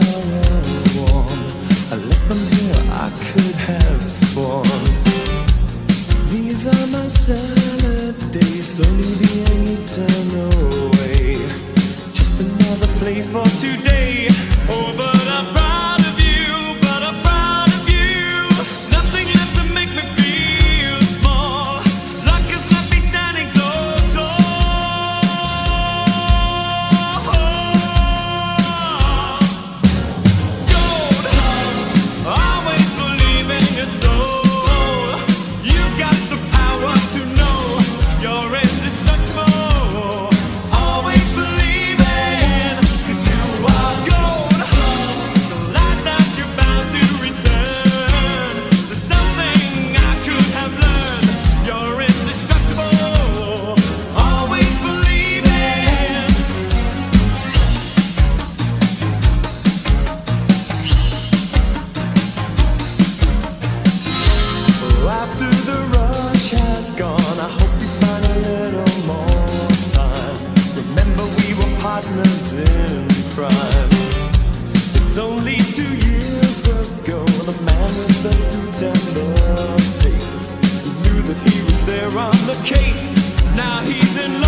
warm. I left them here, I could have sworn. These are my salad days, slowly being eaten away. Just another play for today. Oh, but I'm proud of you, but I'm proud of you. Nothing left to make me feel small. Luck has left me standing so tall. Gold, always believe in your soul. You've got the power to know you're indestructible. Always believe in, 'cause you are gold. The light that you're bound to return. There's something I could have learned. You're indestructible. Always believe in. After the rush has gone, I hope you find a little more time. Remember we were partners in crime. It's only 2 years ago, the man with the suit and the face, who knew that he was there on the case. Now he's in love.